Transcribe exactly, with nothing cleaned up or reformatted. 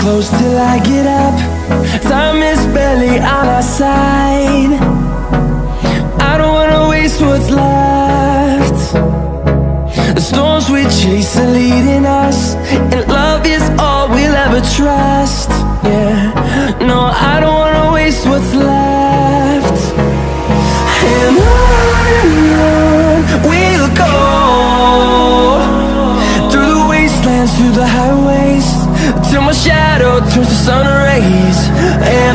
close till I get up. Time is barely on our side. I don't wanna waste what's left. The storms we chase are leading us, and love is all we'll ever trust. Yeah, no, I don't wanna waste what's left. And on and on we'll go, through the wastelands, through the highways, till my shadow turns to sun rays. And